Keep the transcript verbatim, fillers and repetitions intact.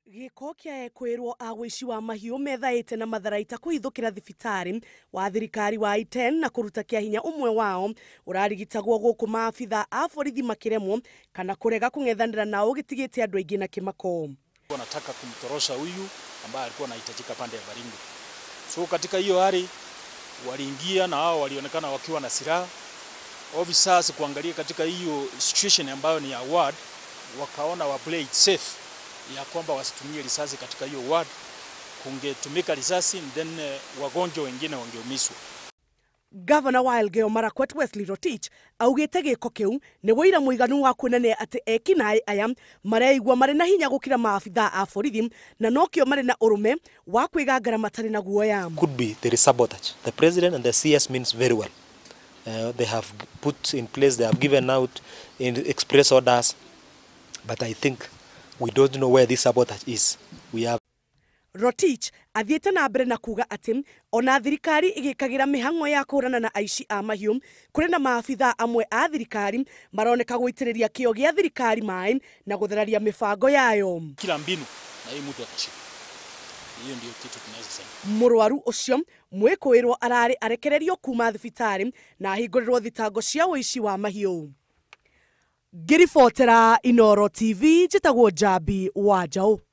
Gĩko kĩa kwĩrwo a ũici wa mahiũ methaĩte na matharaita kũhithũkĩra thibitarĩ wa thirikari wa Iten na kũruta kĩa hinya ũmwe wao ũrarigitagwo gũkũ maabitha a borithi makĩremwo kana kũrega kũng'ethanĩra nao gĩtigĩte andũ aingĩ na kĩmako. Wanataka kumtorosha huyu ambaye alikuwa anahitajika pande ya Baringo. So katika hiyo hali waliingia na hao walionekana wakiwa na silaha. Officers kuangalia katika hiyo situation ambayo ni ya ward, wakaona wa play it safe ya kwamba wasitumie risasi katika hiyo ward, kungetumika risasi and then uh, wagonjwa wengine wangeumizwa. Governor wa Elgeyo Marakwet Wesley Rotich augĩte gĩko kĩu nĩ wĩira mũiganu wa kuonania atĩ ekinaĩ aya mareigua marĩ na hinya gũkĩra maabitha a borithi na nokĩo marĩ na ũrũme wa kwĩgangara matarĩ na guoya. Could be there is sabotage. The president and the C S means very well. Uh, they have put in place, they have given out in express orders, but I think we don't know where this sabotage is. We have Rotich athiĩte na mbere na kuga atĩ ona thirikari ĩgĩkagĩra mĩhang'o ya kũhũrana na aici a mahiũ kũrĩ na maabitha amwe a thirikari maroneka gũitĩrĩria kĩo gĩa thirikari maĩ na gũtheraria mĩbango yayo. Kila mbinu na hii mtu atashika. Hiyo ndio kitu tunaweza sema. Mũrwaru ũcio mwĩkũĩrwo ararĩ arekererio kuuma thibitarĩ na ahingũrĩrwo thitango cia ũici wa mahiũ. Ngĩribotera Inooro T V njĩtagwo Njambi wa Njaũ.